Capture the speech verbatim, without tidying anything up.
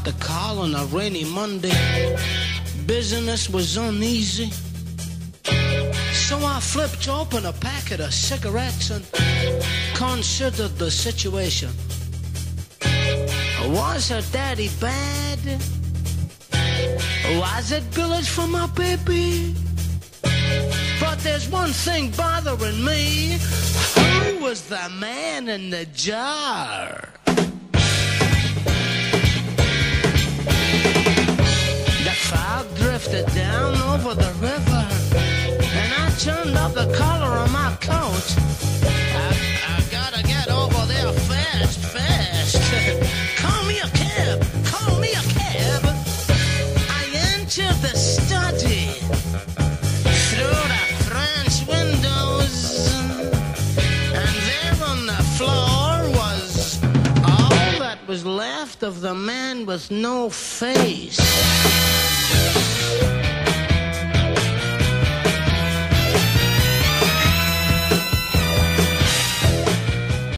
the call on a rainy Monday. Business was uneasy. So I flipped open a packet of cigarettes and considered the situation. Was her daddy bad? Was it village for my baby? But there's one thing bothering me. Who was the man in the jar? The fog drifted down over the river, and I turned up the collar on my coat. I, I gotta get over there fast, fast. Call me a cab, call me a cab. I entered the study through the French windows, and there on the floor was all that was left of the man with no face.